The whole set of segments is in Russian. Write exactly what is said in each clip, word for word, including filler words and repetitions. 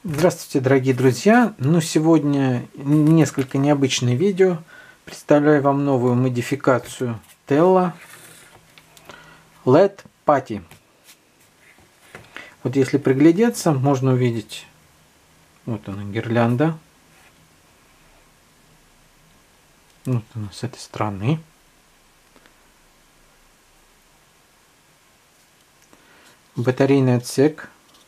Здравствуйте, дорогие друзья! Ну, сегодня несколько необычное видео. Представляю вам новую модификацию Tello эл и ди Party. Вот если приглядеться, можно увидеть, вот она, гирлянда. Вот она с этой стороны. Батарейный отсек.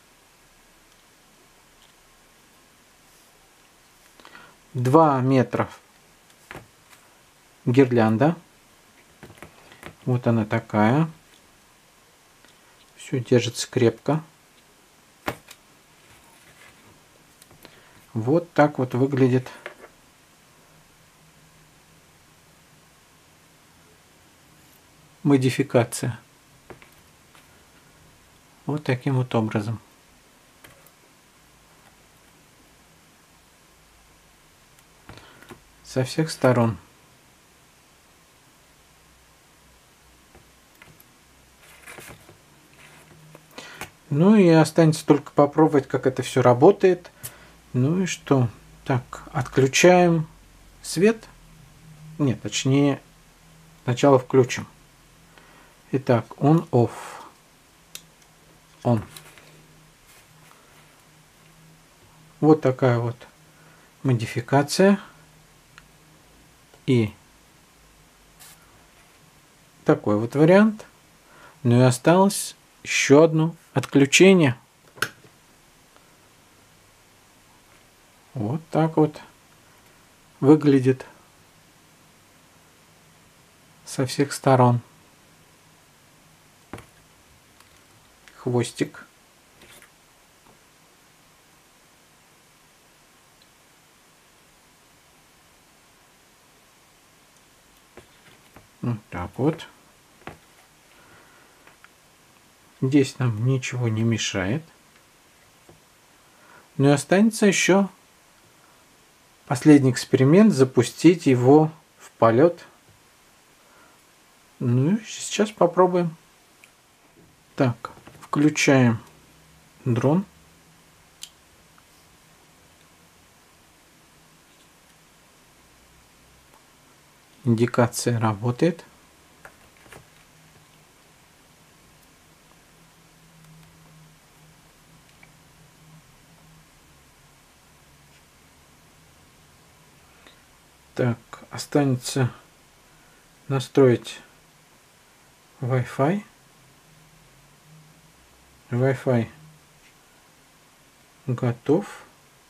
два метра гирлянда. Вот она такая. Все держится крепко. Вот так вот выглядит модификация. Вот таким вот образом. Со всех сторон. Ну и останется только попробовать, как это все работает. Ну и что? Так, отключаем свет. Нет, точнее, сначала включим. Итак, on-off. On. Вот такая вот модификация. И такой вот вариант. Ну и осталось еще одно отключение. Вот так вот выглядит со всех сторон. Хвостик. Вот так вот. Здесь нам ничего не мешает. Но и останется еще последний эксперимент, запустить его в полет. Ну и сейчас попробуем. Так, включаем дрон. Индикация работает. Так, останется настроить Wi-Fi. Wi-Fi готов.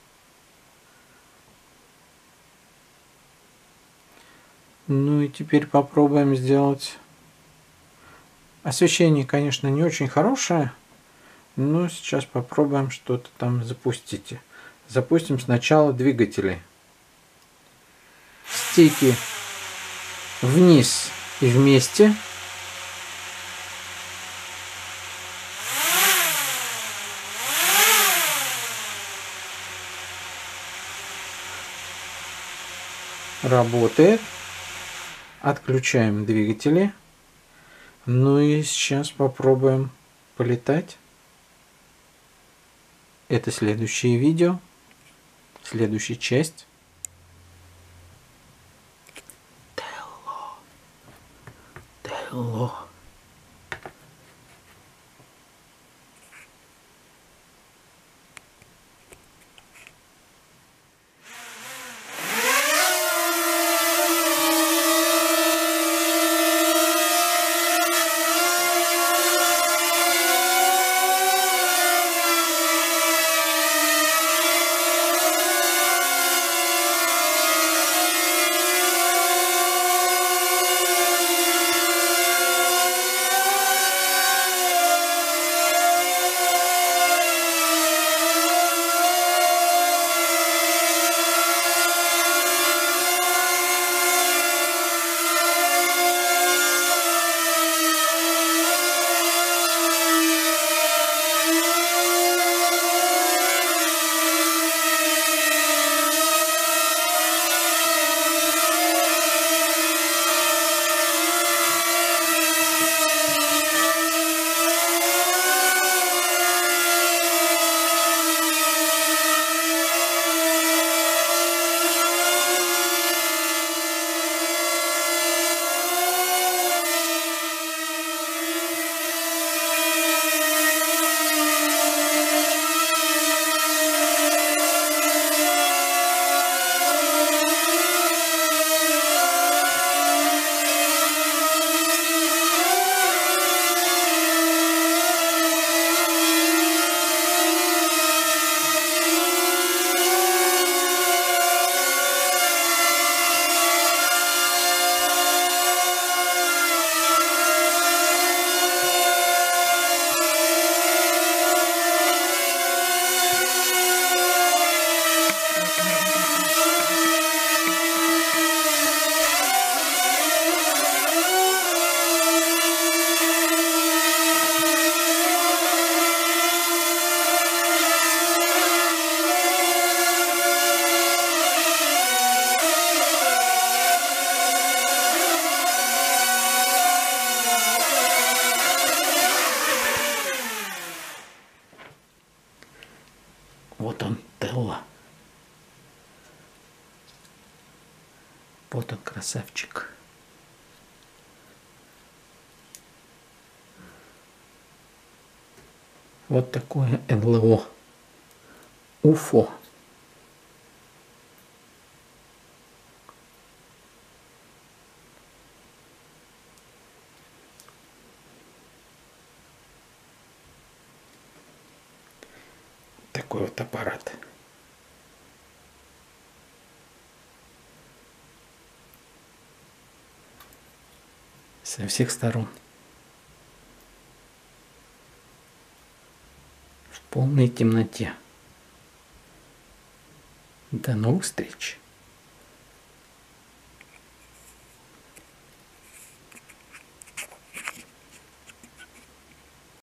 Ну и теперь попробуем сделать. Освещение, конечно, не очень хорошее, но сейчас попробуем что-то там запустить. Запустим сначала двигатели. Стейки вниз и вместе. Работает. Отключаем двигатели. Ну и сейчас попробуем полетать. Это следующее видео. Следующая часть. Tello. Tello. Вот он, Телла. Вот он, красавчик. Вот такое эн эл о. Уфо. Такой вот аппарат. Со всех сторон. В полной темноте. До новых встреч.